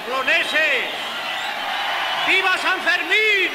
Pamploneses, ¡viva San Fermín!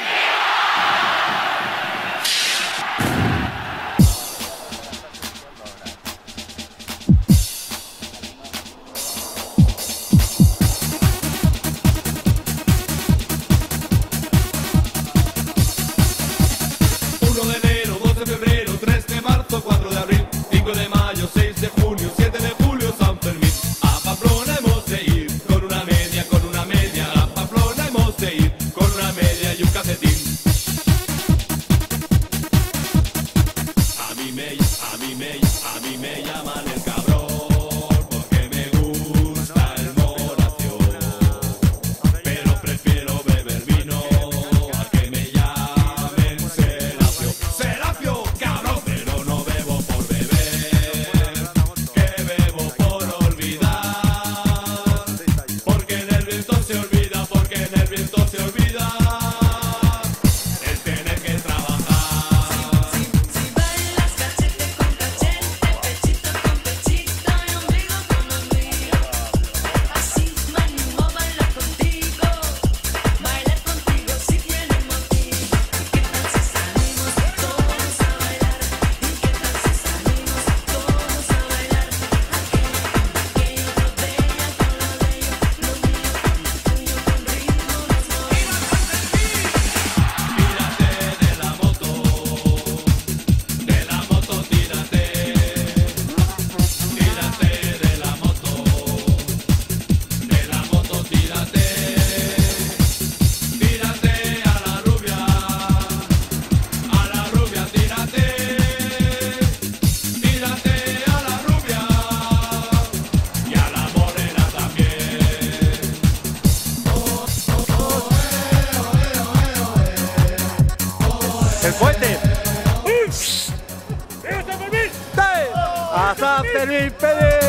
A mí me llaman el cabrón porque me gusta el moracio, pero prefiero beber vino a que me llamen Serapio. Serapio, cabrón, pero no bebo por beber, que bebo por olvidar, porque en el viento se olvida, porque en el viento se olvida. ¡El puente! ¡Viva San Fermín! ¡A San Fermín,